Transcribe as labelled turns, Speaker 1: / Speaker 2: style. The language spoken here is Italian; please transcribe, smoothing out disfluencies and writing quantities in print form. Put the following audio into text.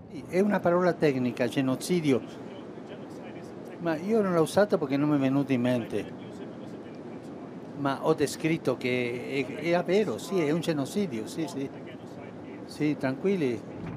Speaker 1: Sì, è una parola tecnica, genocidio, ma io non l'ho usata perché non mi è venuto in mente, ma ho descritto che è vero, sì, è un genocidio, sì, sì, sì, tranquilli.